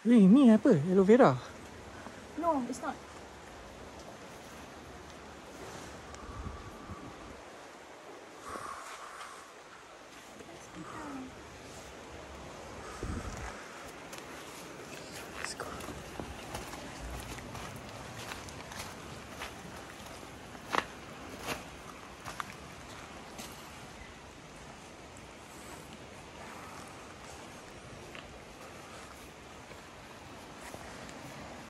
Weh, ni apa? Aloe vera. No, it's not.